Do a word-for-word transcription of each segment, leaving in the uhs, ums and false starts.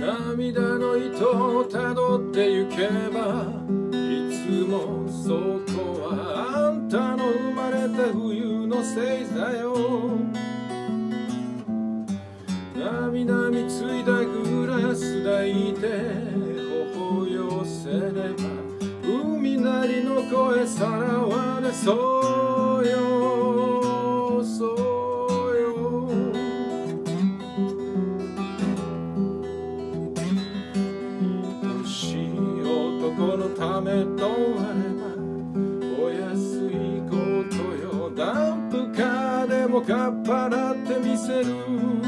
涙の糸をたどってゆけばいつもそこはあんたの生まれた冬のせいだよ。涙みついだグラス抱いて微笑寄せれば海なりの声さらわれそうよ、そうよ。愛しい男のためとあればお安いことよ。ダンプカーでもかっぱらってみせる。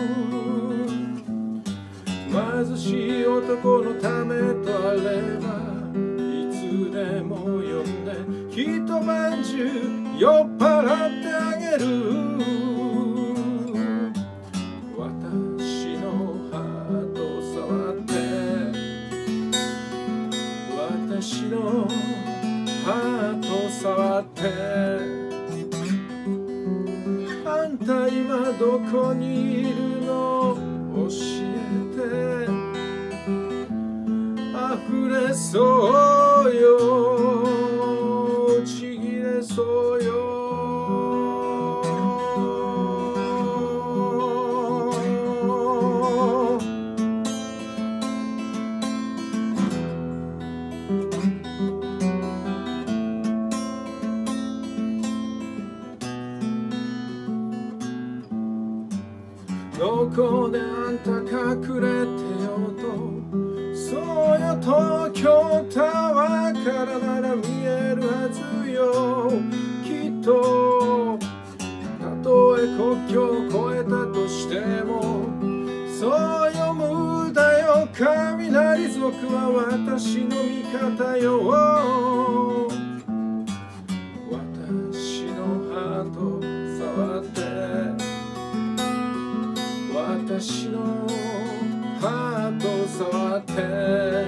貧しい男のためとあればいつでも呼んで一晩中酔っ払ってあげる。私のハート触って私のハート触ってあんた今どこにいるの教えて。溢れそうよ、ちぎれそうよ。どこであんた隠れてようとそうよ、東京タワーからなら見えるはずよ。きっとたとえ国境を越えたとしてもそうよ、無駄よ。雷族は私の味方よ。私のハート触って私のハート触って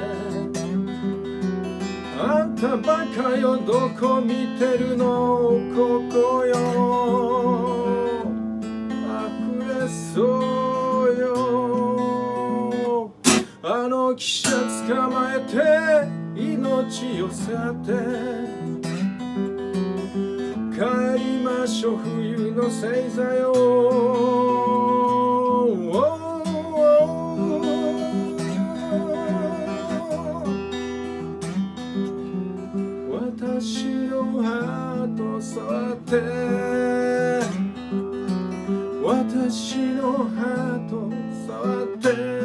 あんたバカよ、どこ見てるのここよ。溢れそうよ。あの汽車捕まえて命寄せて帰りましょう、冬の星座よ。私のハート触って私のハート触って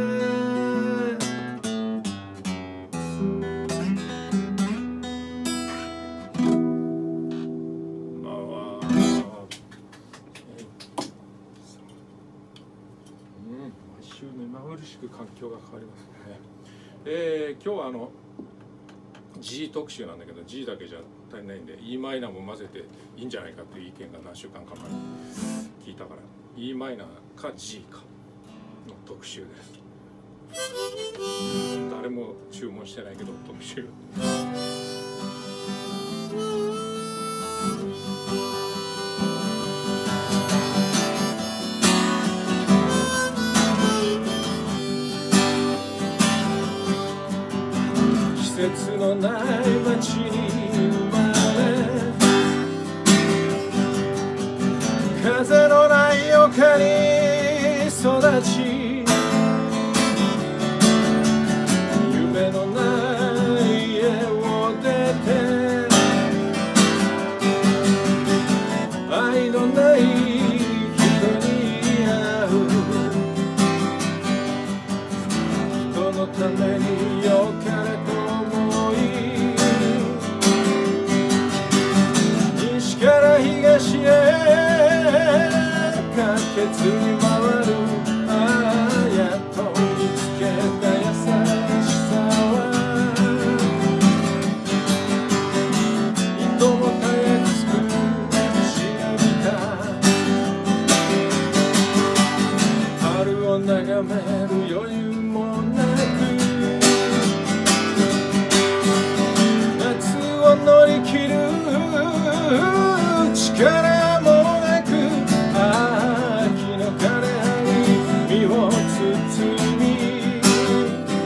毎週目まぐるしく環境が変わりますね。えー、今日はあのG 特集なんだけど G だけじゃ足りないんで E マイナーも混ぜていいんじゃないかという意見が何週間か前に聞いたから E マイナーか G かの特集です。誰も注文してないけど特集季節のない街に生まれ風のない丘に育ち夢のない家を出て愛のない人に会う人のためによかれと西から東へ駆けずり回るああやっと見つけた優しさはいともたやすく忍びた春を眺める余裕もなく夏を乗り切る力もなく秋の枯れ葉に身を包み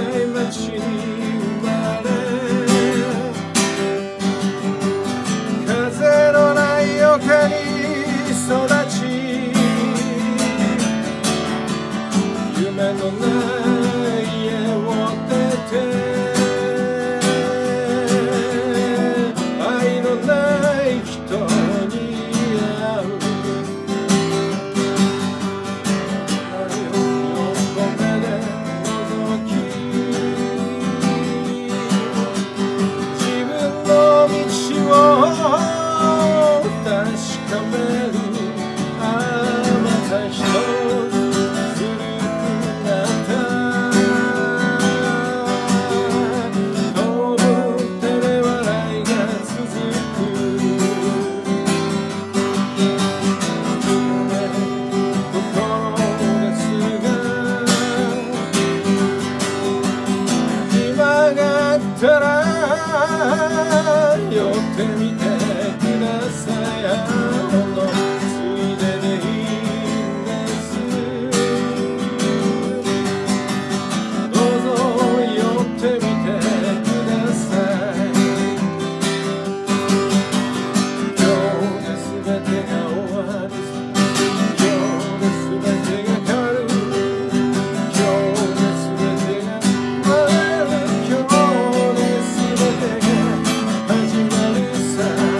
ない街に生まれ、風のない丘に育ち、夢のない家を出て、愛のない人に会う。横目で覗き、自分の道を確かめる。ああまた一つたら寄ってみてください。あのついででいいんです。どうぞ寄ってみてください。今日で全てが終わる。今日で全てが変わる。今日で全てが終わる。始まるさ。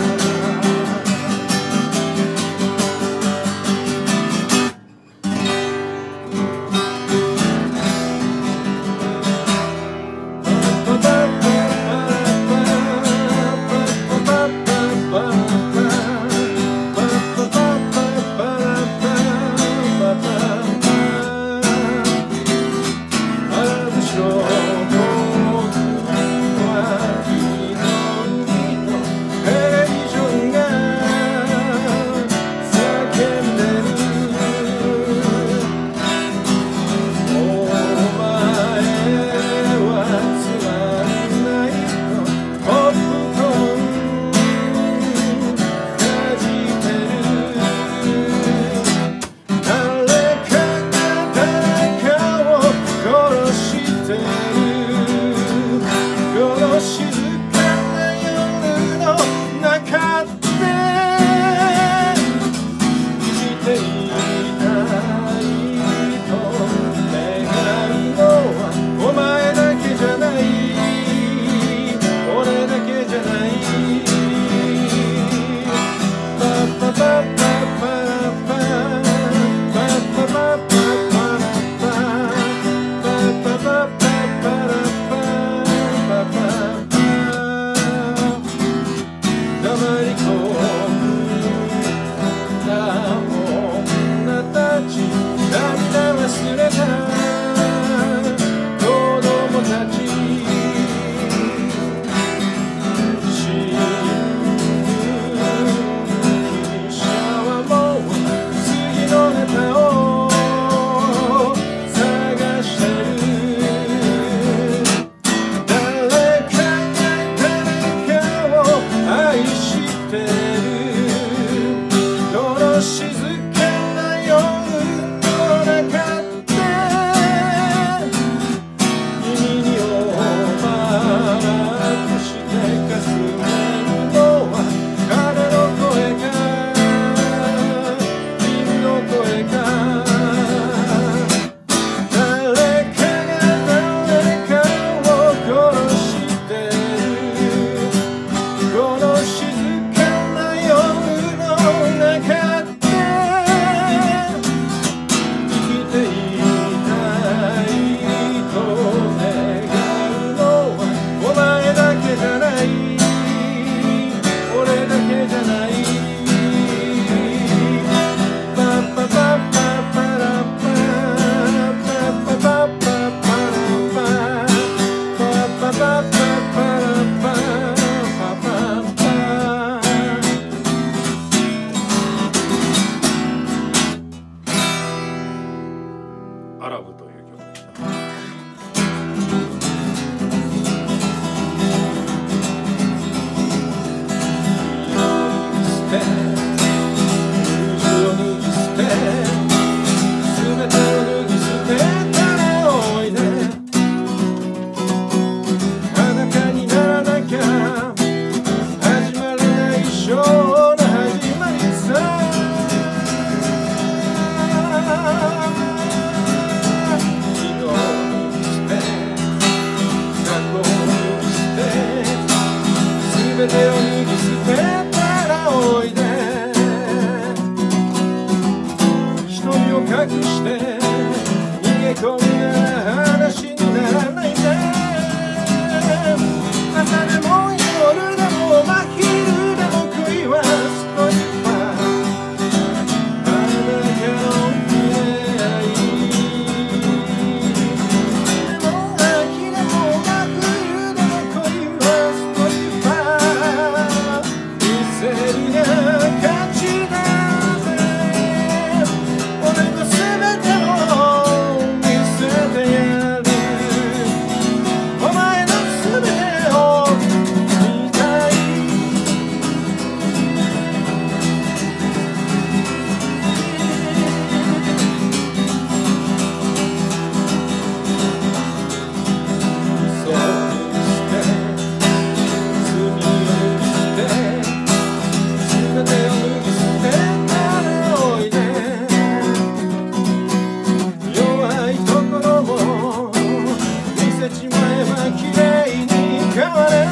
変われ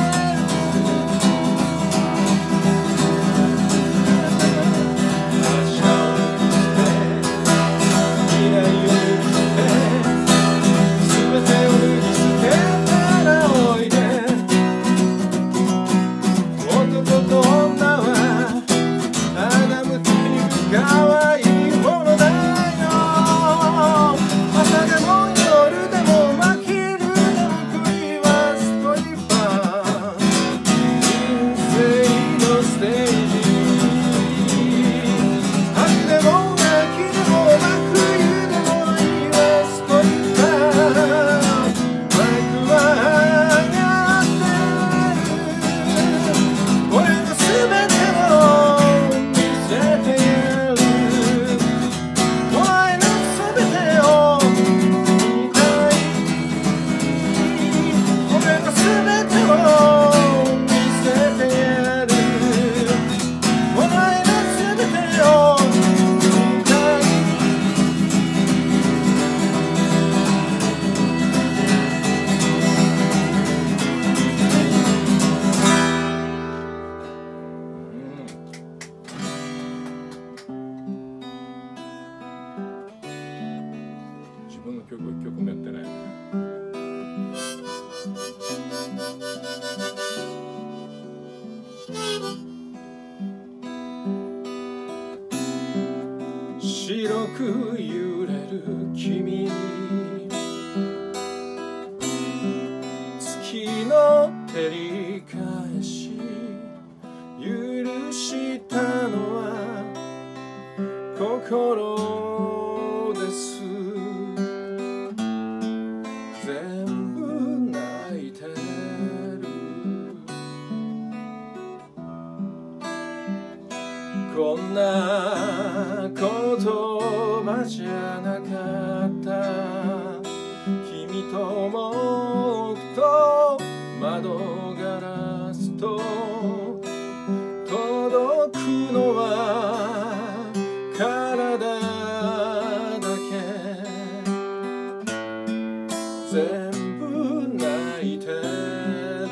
自分の曲を一曲もやってない。白く揺れる君に月の照り返し許したのは心です全部泣いてるこんな言葉じゃなかった君と僕と窓ガラスと届くのは体だけ全部泣いてる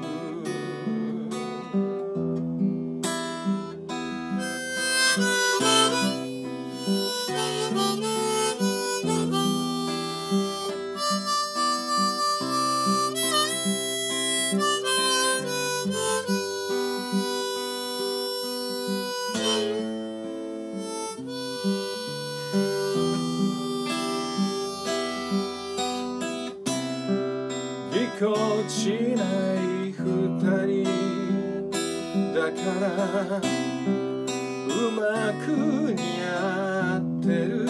ぎこちない二人だからうまく似合ってる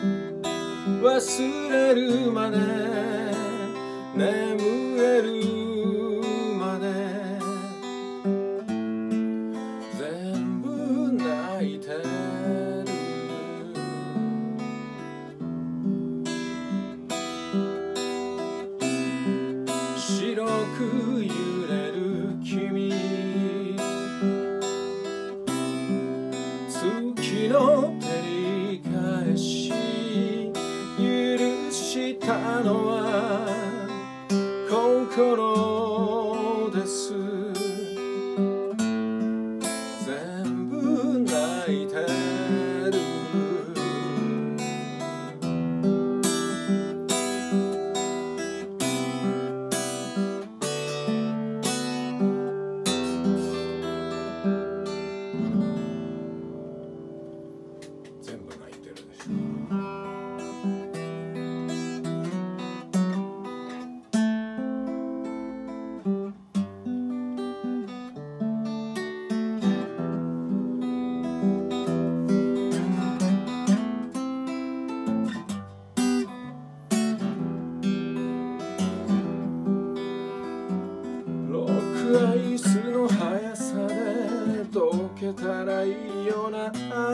忘れるまで眠れるまで全部泣いてる白く揺れる君月の照り返し許したのは心です全部泣いてる全部泣いてるでしょロックアイスの速さで溶けたらいいよな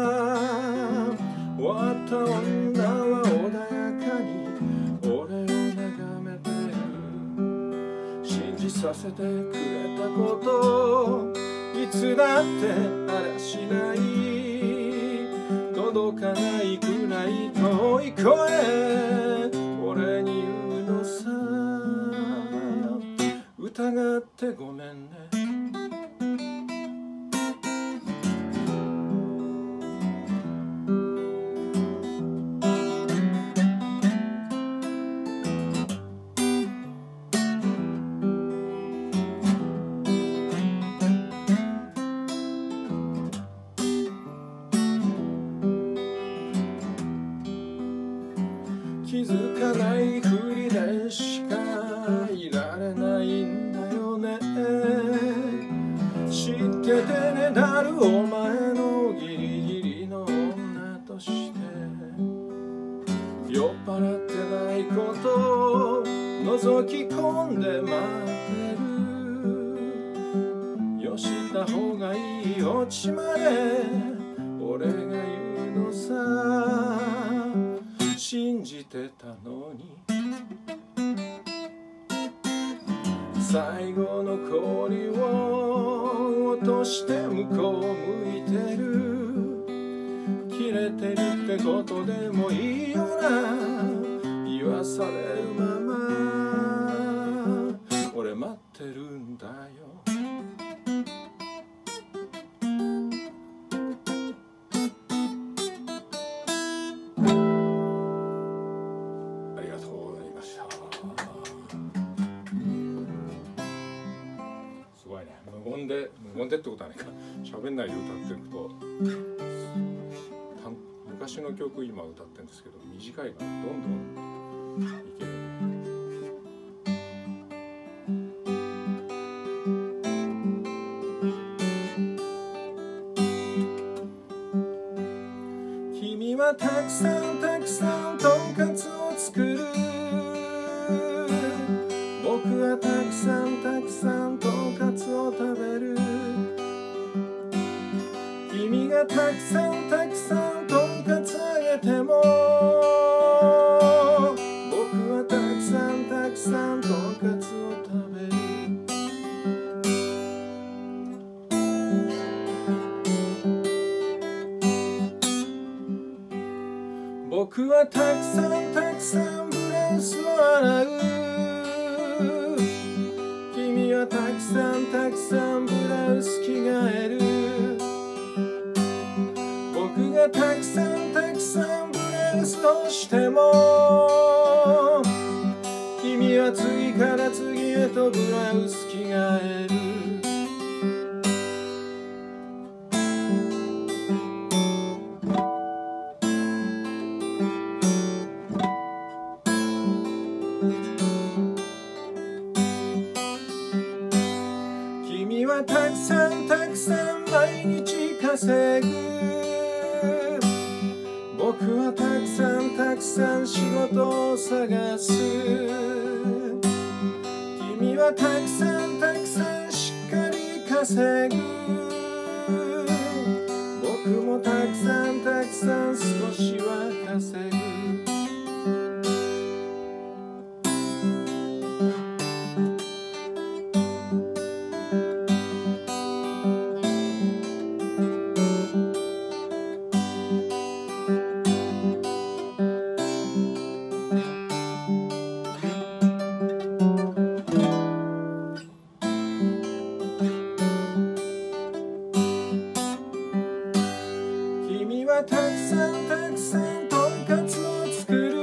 終わった女は穏やかに俺を眺めてる信じさせてくれたこといつだってあらしない届かないくらい遠い声俺に言うのさ歌疑ってごめんね。気づかないふりでしかいられないんだよね。知っててねだるお前のギリギリの女として酔っ払ってないことを覗き込んで待ってる。よした方がいいオチまで俺が言うのさ。信じてたのに最後の氷を落として向こう向いてる。切れてるってことでもいいよな言わされるまま俺待ってるんだよ。無言で無言でってことはないか喋んないで歌ってると昔の曲今歌ってるんですけど短いからどんどんいける。君はたくさんたくさんとんかつを作る。僕はたくさんたくさんとんかつを食べる。君がたくさんたくさんとんかつあげても僕はたくさんたくさんとんかつを食べる。僕はたくさんたくさんブラウスを洗う。君はたくさんたくさんブラウス着替える。僕がたくさんたくさんブラウスをしても君は次から次へとブラウス着替える。君はたくさんたくさん毎日稼ぐ。僕はたくさんたくさん仕事を探す。君はたくさんたくさんしっかり稼ぐ。僕もたくさんたくさん少しは稼ぐ。君はたくさんたくさんとんかつを作る。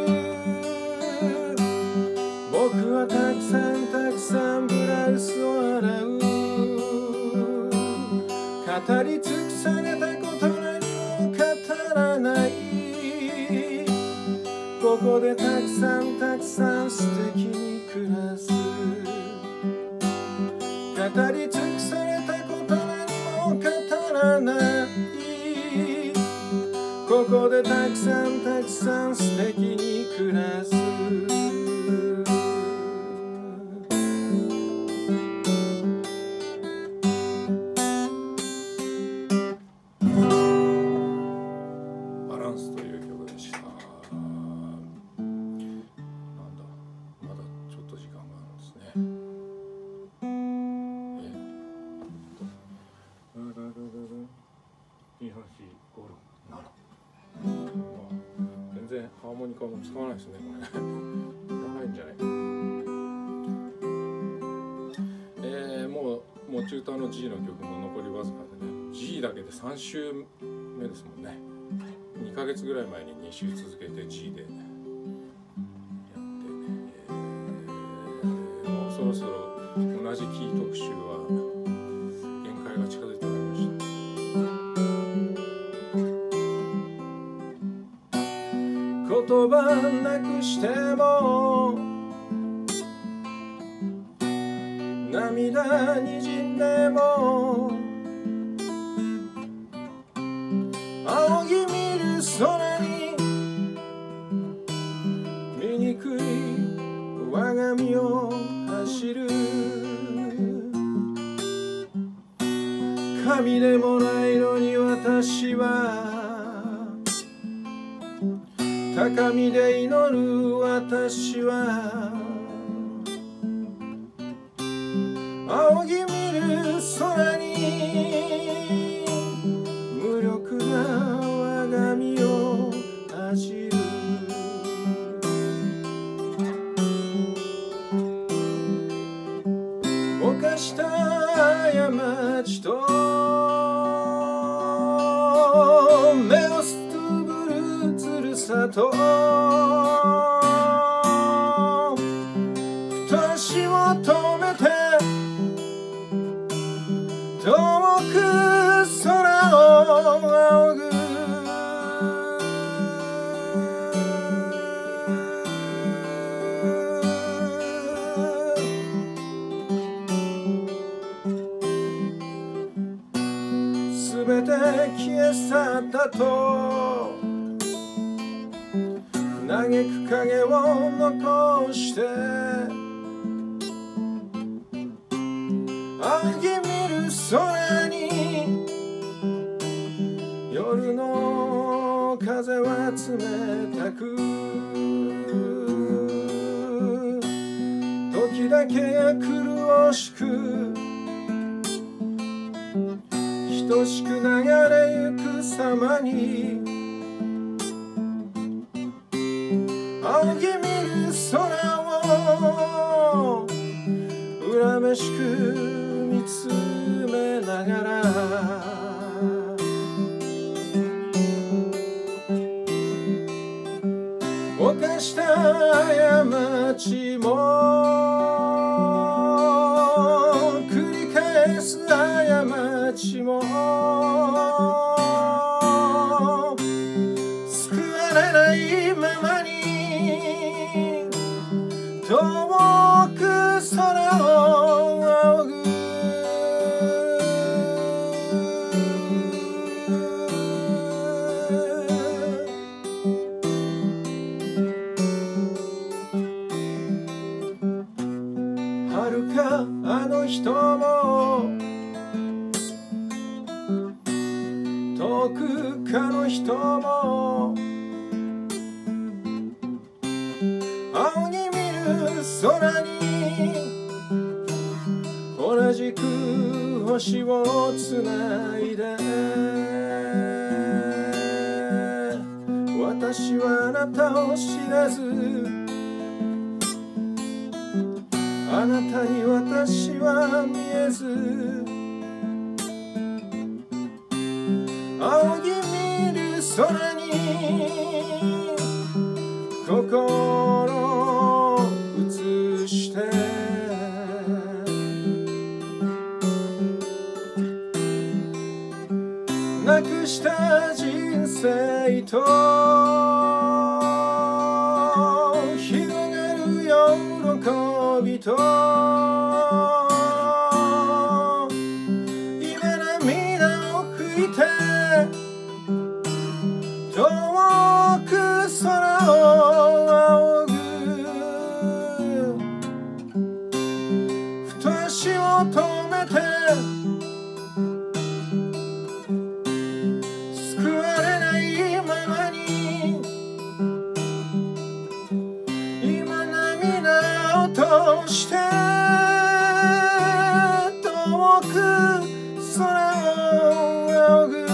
僕はたくさんたくさんブラウスを洗う。語り尽くされたこと何も語らない。ここでたくさんたくさん素敵に暮らす。語り尽くされたこと何も語らない。ここでたくさんたくさん素敵に暮らす。バランスという曲でした。なんだ、まだちょっと時間があるんですね。えに、さん、よん、ご、ろく、なな。全然ハーモニカも使わないですねこれ。いらないんじゃないか。 持ち歌の G の曲も残りわずかでね、 G だけでさん週目ですもんね。にかげつぐらい前にに週続けて G でやって、えー、もうそろそろ同じキー特集は限界が近づいてまいりました。言葉なくしても涙にじんでも仰ぎ見る空に醜い我が身を走る。神でもないのに私は、高みで祈る私は、仰ぎ見る空に無力な我が身を恥じる。犯した過ちと目をすつぶるずるさと、ふと足を止めて遠く空を仰ぐ。すべて消え去ったと嘆く影を残して仰ぎ見る空に夜の風は冷たく、時だけ苦しく等しく流れゆく様に仰ぎ見る空を恨めしく見つめながら、犯した過ちも繰り返す過ちも救われないままに遠く空を仰ぐ。遥かあの人も遠くかの人も仰ぎ見る空に同じく星をつないで、私はあなたを知らず、あなたに私は見えず、仰ぎ見る空に心を移してなくした人生と広がる喜びと今涙を拭いて遠く空を仰ぐ。ふと足を止めて救われないままに今涙を通して遠く空を仰ぐ。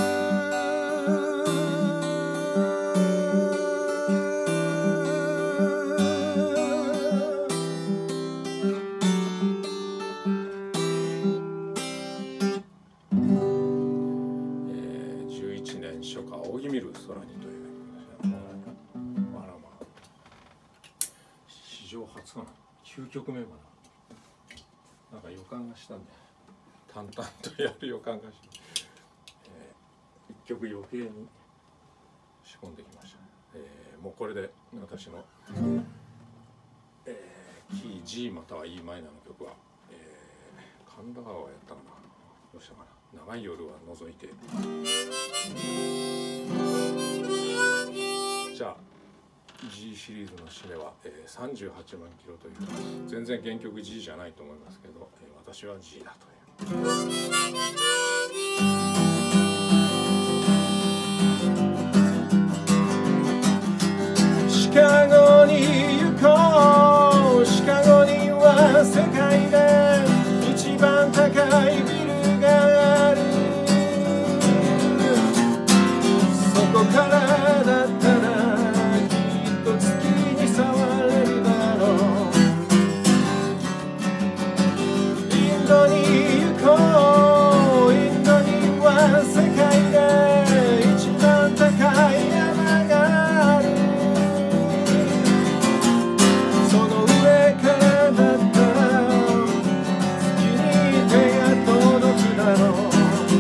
つかな、きゅうきょくめかな。なんか予感がしたんで淡々とやる予感がして、えー、いっきょく余計に仕込んできました。えー、もうこれで私の、えー、キー G または E マイナーの曲は、えー、神田川やったかな、どうしたかな、長い夜は除いて、じゃあ G シリーズの締めは、えー、さんじゅうはちまんキロという、全然原曲 G じゃないと思いますけど、えー、私は G だという。シカゴに行こう、シカゴには世界で一番高いビルがある。そこからだったらきっと月に触れるだろう。インドに行こう、インドには世界で一番高い山がある。その上からだったら月に手が届くだろう。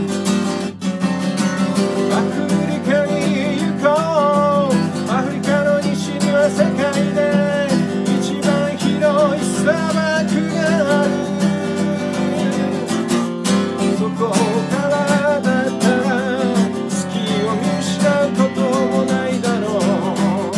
アフリカに行こう、アフリカの西には世界で一番広い砂漠がある。そこからだったら月を見失うこともないだろう。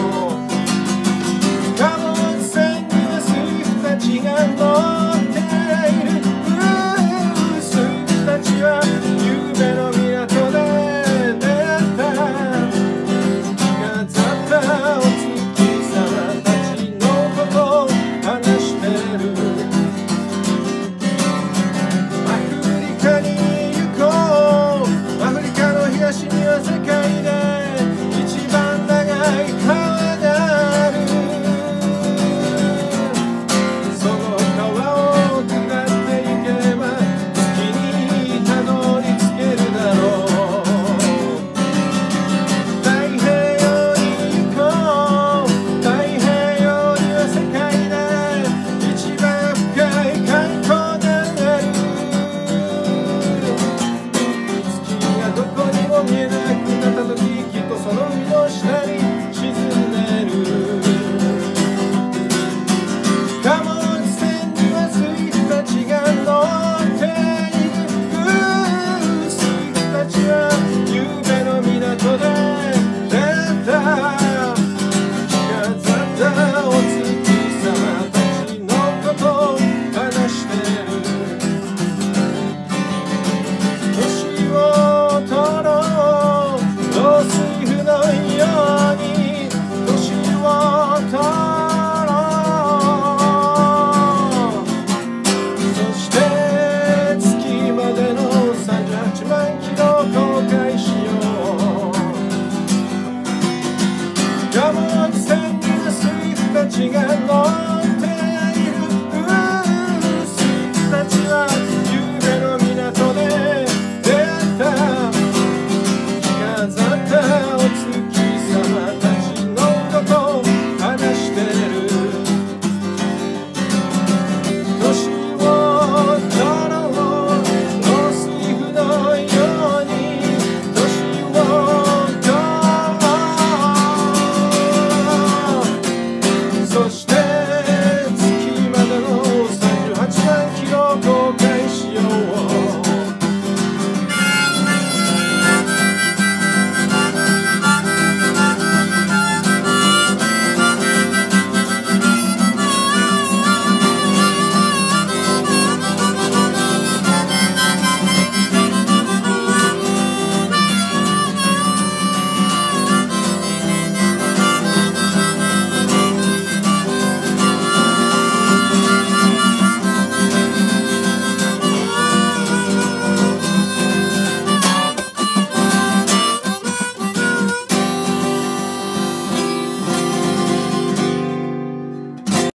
貨物船にはスイフたちが乗っている。スイフたちは夢の港で出会った。飾ったお月様たちのことを話してる。アフリカに行こう、アフリカの東には世界で一番長い川がある。その川を下っていけば月にたどり着けるだろう。太平洋に行こう、太平洋には世界で一番深い海溝がある。月がどこにも見えなくなった時、きっとその海の下に沈んでる。貨物船にはスイフたちが乗っている。スイフたちは夢の港で出会った。飾ったお月様たちのことを話してる。年を取ろう、ロースイフのように年を取ろう。そして